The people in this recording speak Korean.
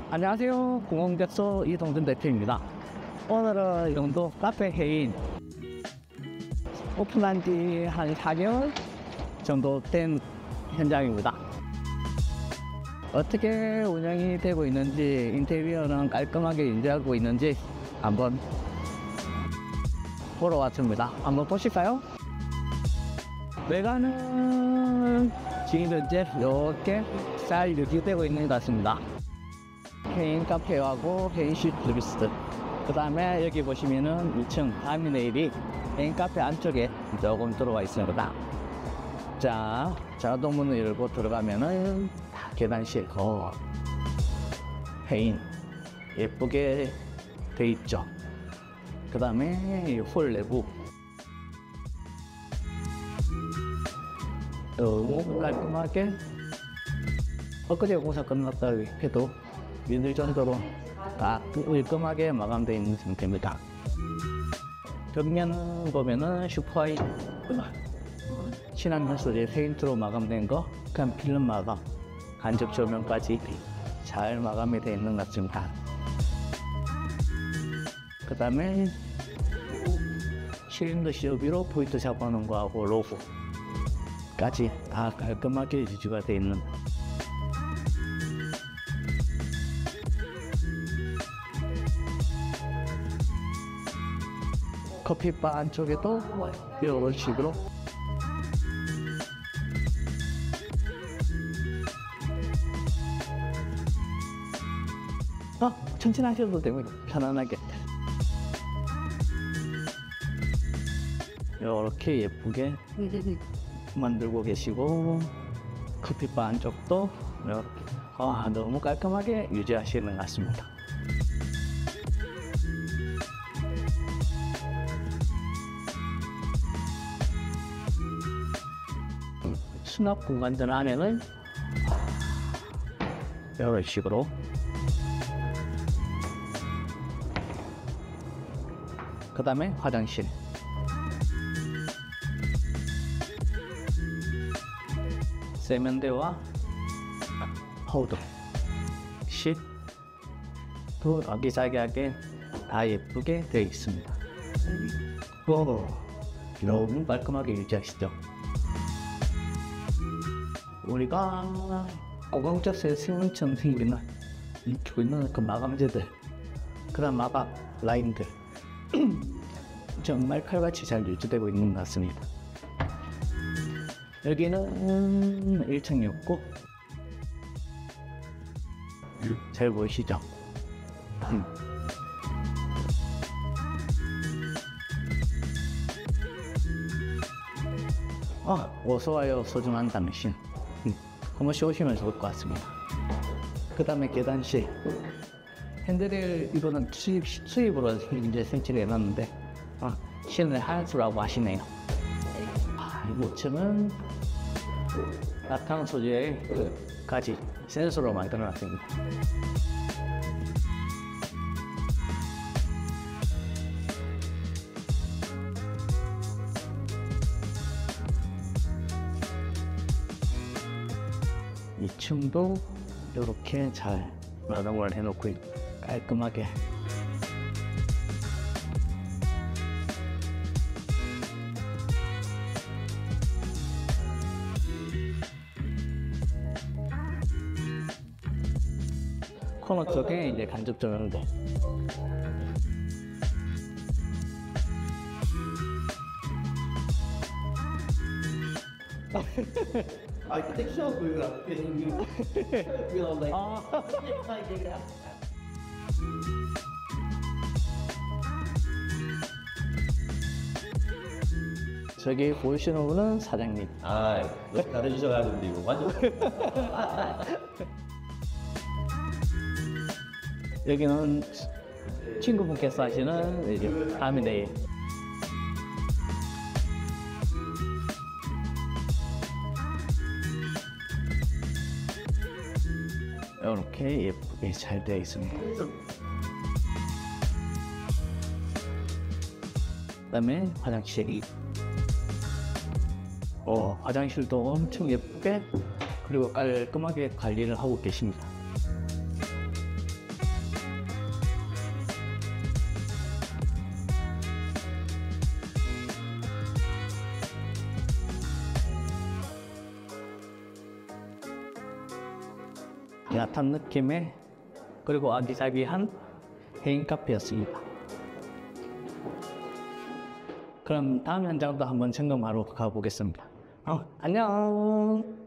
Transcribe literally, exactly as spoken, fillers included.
안녕하세요. 공공객소 이동준 대표입니다. 오늘은 영도 카페 해인 오픈한 지 한 사 개월 정도 된 현장입니다. 어떻게 운영이 되고 있는지, 인테리어는 깔끔하게 유지하고 있는지 한번 보러 왔습니다. 한번 보실까요? 외관은 지금 현재 이렇게 잘 유지되고 있는 것 같습니다. 해인 카페하고 해인식 서비스, 그 다음에 여기 보시면은 이 층 아미네일이 해인 카페 안쪽에 조금 들어와 있습니다. 자, 자동문을 열고 들어가면은 계단실, 어, 해인 예쁘게 돼 있죠. 그 다음에 홀 내부 너무 깔끔하게, 엊그제 공사 끝났다 해도 믿을 정도로 다 깔끔하게 마감되어 있는 상태입니다. 벽면은 보면은 슈퍼하이 친환경 소재 페인트로 마감된 거, 그냥 필름 마감, 간접 조명까지 잘 마감이 되어 있는 것 같습니다. 그 다음에 실린더 시어비로 포인트 잡아놓은 거하고 로고까지 다 깔끔하게 유지가 되어 있는, 커피바 안쪽에도 이런 식으로 어, 천천히 하셔도 되고 편안하게 이렇게 예쁘게 만들고 계시고, 커피바 안쪽도 이렇게 아, 너무 깔끔하게 유지하시는 것 같습니다. 수납 공간들 안에는 이런 식으로 그 다음에 화장실, 세면대와 파우더, 쉿도 아기자기하게 다 예쁘게 되어 있습니다. 오, 너무 깔끔하게 유지하시죠. 우리가 고강적세 승원처럼 생기는 이렇게 있는 그 마감재들, 그 다음 마감 라인들 정말 칼같이 잘 유지되고 있는 것 같습니다. 여기는 일 층이었고, 잘 보이시죠? 음. 아, 어서와요 소중한 당신. 음. 한번 오시면 좋을 것 같습니다. 그 다음에 계단실, 핸드레일 이거는 수입, 수입으로 이제 설치를 해놨는데, 아, 실내 하수라고 하시네요. 아, 이 층은 라탄 소재의 그 가지 센서로 만들어놨습니다. 이 층도 이렇게 잘 마감을 해놓고 깔끔하게 코너 쪽에 이제 간접 조명도, I think so. We were getting you. We were like, 아, I did that. 저기 보이시는 분은 사장님. 아, 잘해주셔가지고 이거 완전. 여기는 친구분께서 하시는 이제 아미네일. 이렇게 예쁘게 잘 되어 있습니다. 그 다음에 화장실이, 어, 화장실도 엄청 예쁘게 그리고 깔끔하게 관리를 하고 계십니다. 야탐 느낌의 그리고 아기자기한 개인 카페였습니다. 그럼 다음 현장도 한번 점검하러 가보겠습니다. 어, 안녕.